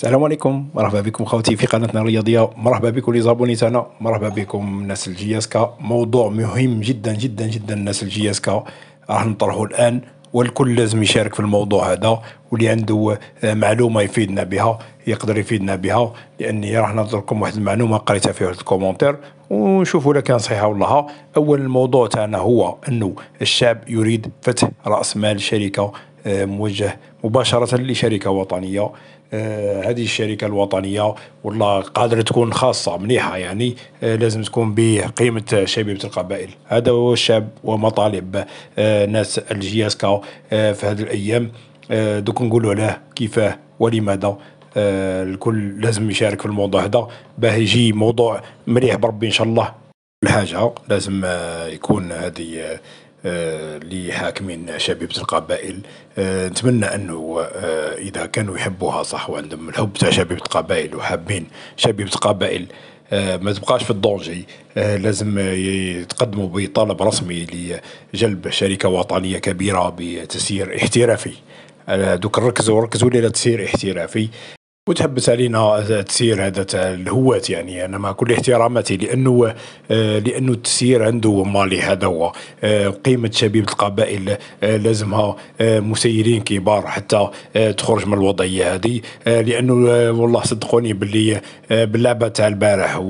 السلام عليكم، مرحبا بكم خوتي في قناتنا الرياضية. مرحبا بكم لي زابوني تاعنا، مرحبا بكم الناس الجياسكا. موضوع مهم جدا جدا جدا الناس الجياسكا راح نطرحه الآن، والكل لازم يشارك في الموضوع هذا، واللي عنده معلومة يفيدنا بها يقدر يفيدنا بها، لأني راح نضرب لكم واحد المعلومة قريتها في واحد الكومنتير ونشوفوا إذا كان صحيحة ولا لا. أول الموضوع تاعنا هو أنه الشعب يريد فتح رأس مال شركة موجه مباشرة لشركة وطنية. هذه الشركة الوطنية والله قادرة تكون خاصة مليحة، يعني لازم تكون بقيمة شبيبة القبائل. هذا هو الشعب ومطالب ناس الجياسكا في هذه الأيام. دوك نقولوا له كيفاه ولماذا. الكل لازم يشارك في الموضوع هذا باه يجي موضوع مليح بربي إن شاء الله. الحاجة لازم يكون هذه اللي حاكمين شبيبة القبائل. نتمنى أنه إذا كانوا يحبوها صح وعندهم الحب تاع شبيبة القبائل وحابين شبيبة القبائل ما تبقاش في الضونجي. لازم يتقدموا بطلب رسمي لجلب شركة وطنية كبيرة بتسيير احترافي. دوك ركزوا لي على تسيير احترافي، وتحبس علينا تسيير هذا تاع الهوات. يعني انا مع كل احتراماتي لانه التسيير عنده مالي. هذا هو قيمه شبيبه القبائل. لازمها مسيرين كبار حتى تخرج من الوضعيه هذه. لانه والله صدقوني باللي باللعبه تاع البارح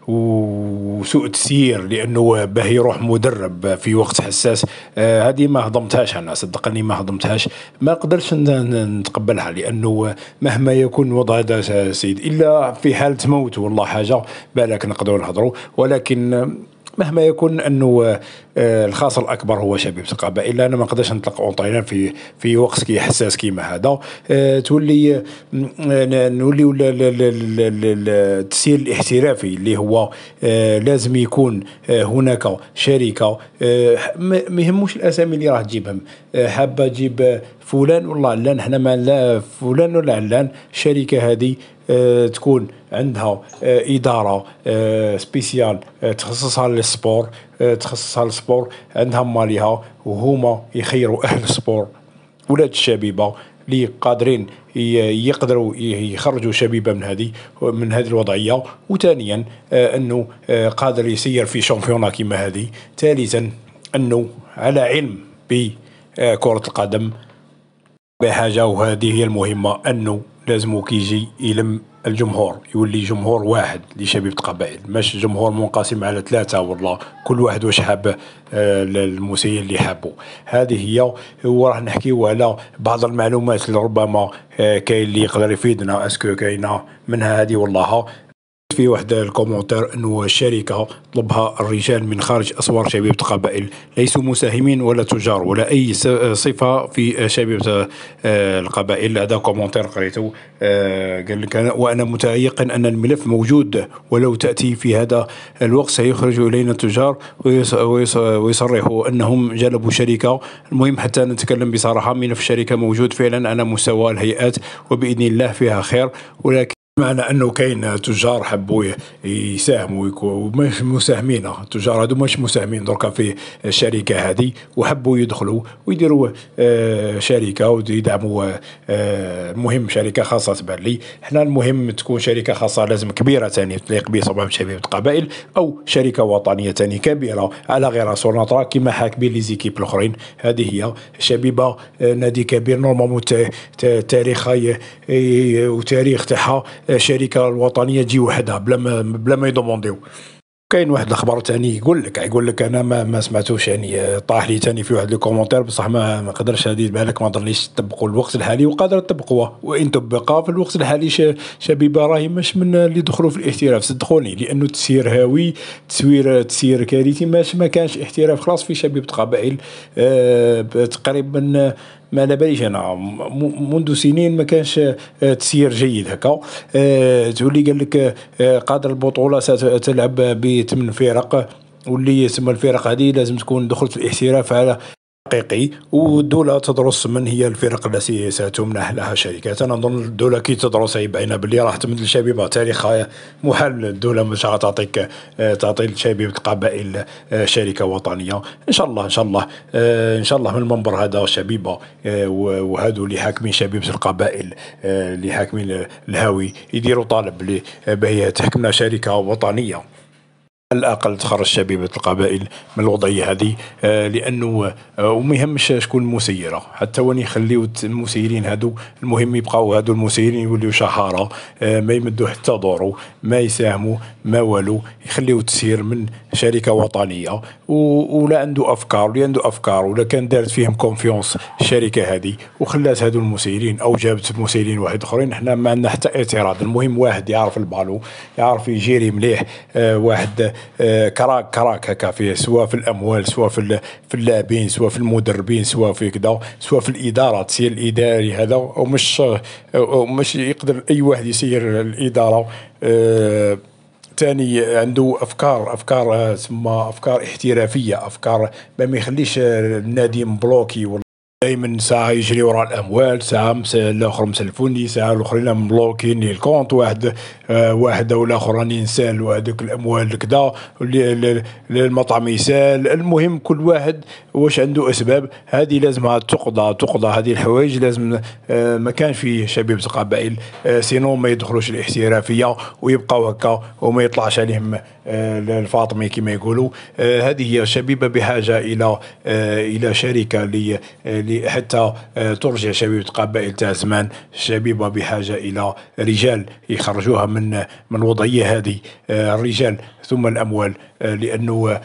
وسوء التسيير، لانه باه يروح مدرب في وقت حساس، هذه ما هضمتهاش انا، صدقني ما هضمتهاش، ما نقدرش نتقبلها. لانه مهما يكون الوضع هذا سيد، الا في حاله موت والله حاجه بالك نقدروا نهضروا، ولكن مهما يكون انه الخاسر الاكبر هو شبيبه القبائل. انا ما نقدرش نطلق اونطينا في وقت كي حساس كيما هذا. تولي نوليو التسيير الاحترافي اللي هو لازم يكون هناك شركه. ما يهموش الاسامي اللي راح تجيبهم، حابه تجيب فلان ولا علان، احنا ما لا فلان ولا علان. الشركه هذه تكون عندها إدارة سبيسيال تخصصها للسبور، عندها ماليها، وهما يخيروا أهل السبور ولاد الشبيبة اللي قادرين يقدروا يخرجوا شبيبة من هذه الوضعية. وثانيا أنه قادر يسير في شامبيونا كما هذه. ثالثا أنه على علم بكرة القدم بحاجة، وهذه هي المهمة، أنه لازم كيجي يلم الجمهور، يولي جمهور واحد لشبيبة القبائل، مش جمهور منقسم على ثلاثة والله كل واحد واش حاب المسير اللي حابه. هذه هي. وراح نحكيو على بعض المعلومات اللي ربما كاين اللي يقدر يفيدنا، اسكو كاينه منها هذه والله. في واحد الكومنتير انه الشركه طلبها الرجال من خارج اسوار شبيبه القبائل، ليسوا مساهمين ولا تجار ولا اي صفه في شبيبه القبائل. هذا كومنتير قريته. قال لك وانا متيقن ان الملف موجود، ولو تاتي في هذا الوقت سيخرج الينا التجار ويصرحوا انهم جلبوا شركه. المهم حتى نتكلم بصراحه، ملف الشركه موجود فعلا على مستوى الهيئات وباذن الله فيها خير، ولكن معنى انه كاين تجار حبوا يساهموا ومش مساهمين. التجار هذو مش مساهمين دركا في الشركه هذه، وحبوا يدخلوا ويديروا شركه ويدعموا. المهم شركه خاصه تبان لي احنا، المهم تكون شركه خاصه لازم كبيره ثاني تليق بصبع شبيبه القبائل، او شركه وطنيه ثاني كبيره على غير سوناطرا كما حاكمين لي زيكيب الاخرين. هذه هي شبيبه نادي كبير نورمالمون تاريخي وتاريخ تاعها. الشركه الوطنيه تجي وحدها بلا ما يضمونديو. كاين واحد الخبر ثاني يقول لك انا ما سمعتوش، يعني طاح لي ثاني في واحد الكومنتير، بصح ما قدرش هذه بالك ما ظنيش تطبقوا الوقت الحالي، وقادر تطبقوها وان طبقها في الوقت الحالي. شبيبه راهي مش من اللي دخلوا في الاحتراف، صدقوني، لانه تسيير هاوي، تسيير كارثي. ما كانش احتراف خلاص في شبيبه القبائل. تقريبا ما على باليش انا منذ سنين ما كانش تسيير جيد هكا. تولي قال لك قادر البطوله ستلعب ب8 فرق، واللي يسمى الفرق هذه لازم تكون دخلت في الاحتراف على حقيقي، والدولة تدرس من هي الفرق التي ستمنح لها شركات. أنا نظن الدولة كي تدرس باينة بلي راح تمد للشبيبة تاريخ محال الدولة مش راح تعطي لشبيبة القبائل شركة وطنية. إن شاء الله إن شاء الله إن شاء الله من المنبر هذا الشبيبة وهادو اللي حاكمين شبيبة القبائل اللي حاكمين الهاوي يديروا طالب بهي تحكمنا شركة وطنية، على الأقل تخرج شبيبة القبائل من الوضعية هذه. لأنه وما يهمش شكون المسيرة، حتى وين يخليو المسيرين هادو، المهم يبقاو هادو المسيرين يوليو شهارة، ما يمدوا حتى دورو، ما يساهموا ما والو، يخليو تسير من شركة وطنية ولا عنده أفكار، ولا عنده أفكار ولا كان دارت فيهم كونفيونس الشركة هذه وخلات هادو المسيرين أو جابت مسيرين واحد آخرين، حنا ما عندنا حتى اعتراض. المهم واحد يعرف البالو، يعرف يجيري مليح، واحد كراك هكا فيه، سواء في الاموال، سواء في اللاعبين، سواء في المدربين، سواء في كذا، سواء في الاداره، تسير الاداري هذا، ومش يقدر اي واحد يسير الاداره. تاني عنده افكار تسمى افكار احترافيه، افكار ما يخليش النادي مبلوكي دائما، ساعة يجري وراء الأموال، ساعة الآخر مسلفوني، ساعة الآخرين مبلوكين الكونت، واحد أو الآخر راني نسال وهذوك الأموال كذا، المطعم يسال. المهم كل واحد واش عنده أسباب، هذه لازمها تقضى هذه الحوايج لازم. ما كان في شبيبة القبائل سينو ما يدخلوش الاحترافية ويبقاو هكا وما يطلعش عليهم الفاطمي كما يقولوا. هذه هي شبيبة بحاجة إلى شركة حتى ترجع شبيبة القبائل تاع زمان. شبيبة بحاجة إلى رجال يخرجوها من الوضعية هذه، الرجال ثم الأموال، لأنه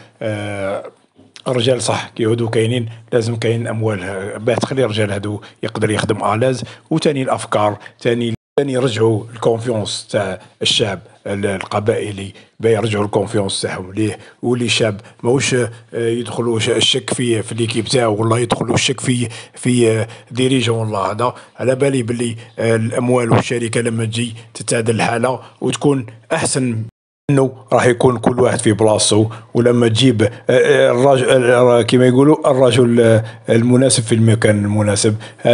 الرجال صح كي هادو كاينين، لازم كاين أموال باه تخلي الرجال هادو يقدر يخدم آلاز. وتاني الأفكار، تاني يرجعوا الكونفيونس تاع الشعب القبائلي، يرجعوا الكونفيونس تاعهم ليه، واللي شاب ماهوش يدخلوا الشك في ليكيب تاعو، والله يدخلوا الشك في ديريجون. والله هذا على بالي باللي الاموال والشركه لما تجي تتعدل الحاله وتكون احسن، انه راح يكون كل واحد في بلاصتو. ولما تجيب الرجل كما يقولوا الرجل المناسب في المكان المناسب،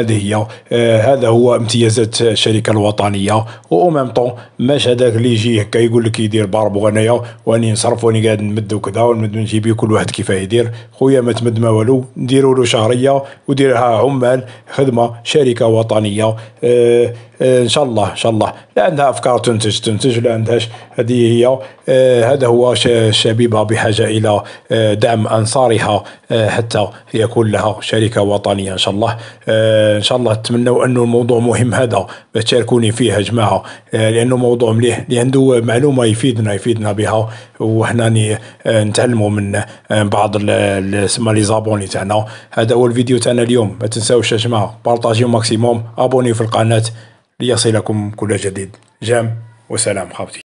هذا هو امتيازات الشركه الوطنيه. ومام طون ماش هذاك اللي يجي هكا يقول لك يدير باربو انايا واني نصرف واني قاعد نمد وكذا ونمد نجيب كل واحد كيفاه يدير. خويا ما تمد ما والو، نديروا له شهريه وديرها عمال خدمه شركه وطنيه. ان شاء الله لا عندها افكار تنتج لا عندهاش. هذه هي هذا هو الشبيبة بحاجة إلى دعم أنصارها حتى يكون لها شركة وطنية إن شاء الله. إن شاء الله أتمنى أنه الموضوع مهم هذا تشاركوني فيه يا جماعة، لأنه موضوع مليح اللي عنده معلومة يفيدنا بها، وحنا نتعلموا من بعض لي زابوني تاعنا. هذا هو الفيديو تاعنا اليوم. ما تنساوش يا جماعة بارطاجيو ماكسيموم، ابوني في القناة ليصلكم كل جديد. جام وسلام خاوتي.